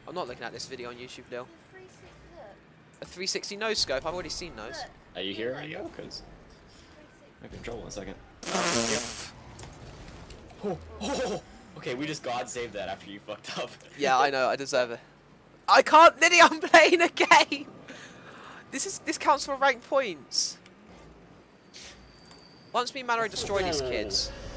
I'm not looking at this video on YouTube, Lil. The 360, look. A 360 nose scope. I've already seen those. Look. Are you here? Are you? Because I control 1 second. Oh. Okay, we just God saved that after you fucked up. Yeah, I know. I deserve it. I can't, Liddy. I'm playing a game. This counts for rank points. Once me and Mano destroy these kids.